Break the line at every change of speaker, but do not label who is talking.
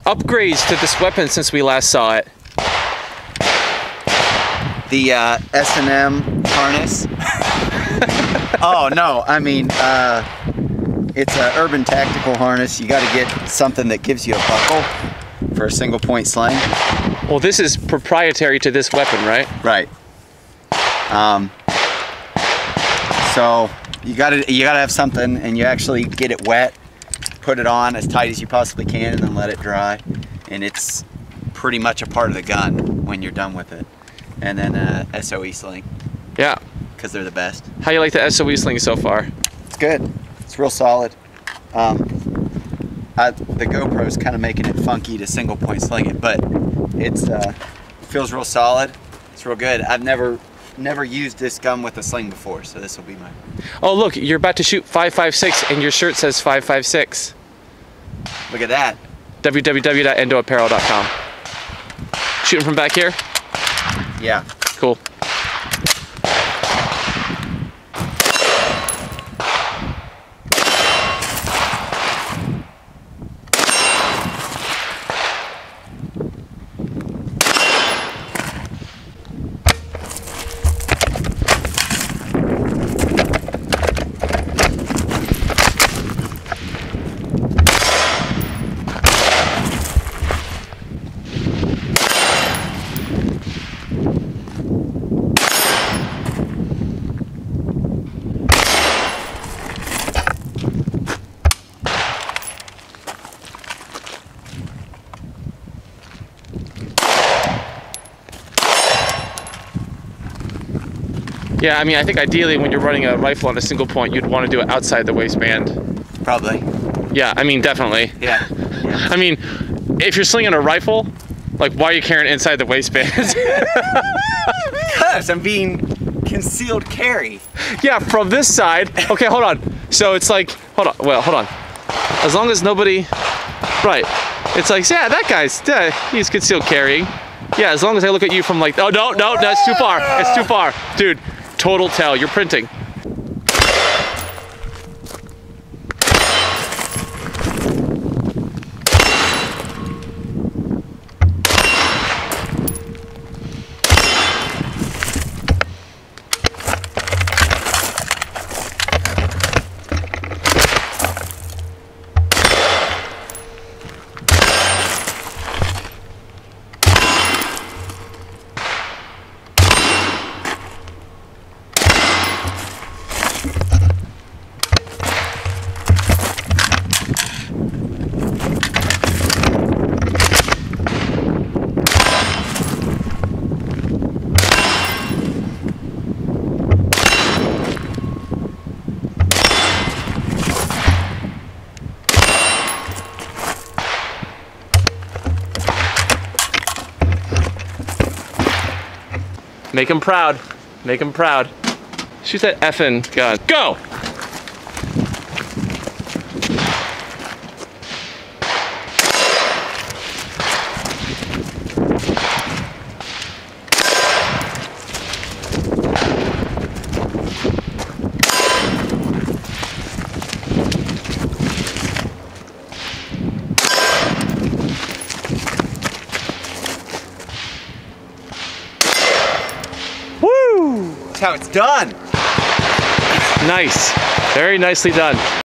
Upgrades to this weapon since we last saw it.
The S&M harness. Oh no, I mean, it's an urban tactical harness. You got to get something that gives you a buckle for a single point sling.
Well, this is proprietary to this weapon, right?
Right. So you gotta have something, and you actually get it wet, put it on as tight as you possibly can, and then let it dry. And it's pretty much a part of the gun when you're done with it. And then SOE sling.
Yeah.
Because they're the best.
How you like the SOE sling so far?
It's good. It's real solid. The GoPro's kind of making it funky to single point sling it, but it's feels real solid. It's real good. I've never used this gun with a sling before, so this will be mine.
Oh look, you're about to shoot 5.56 and your shirt says 5.56.
Look at that.
www.endoapparel.com. Shooting from back here?
Yeah.
Cool. Yeah, I mean, I think ideally when you're running a rifle on a single point, you'd want to do it outside the waistband.
Probably.
Yeah, I mean, definitely.
Yeah.
I mean, if you're slinging a rifle, like, why are you carrying it inside the waistband?
Because I'm being concealed carry.
Yeah, from this side. Okay, hold on. So it's like, hold on. As long as nobody, right. It's like, yeah, that guy's, he's concealed carrying. Yeah, as long as I look at you from like, oh, no, that's too far. It's too far. Dude, total tell, you're printing. Make him proud. Make him proud. Shoot that effing gun. Go!
That's how it's done.
Nice. Very nicely done.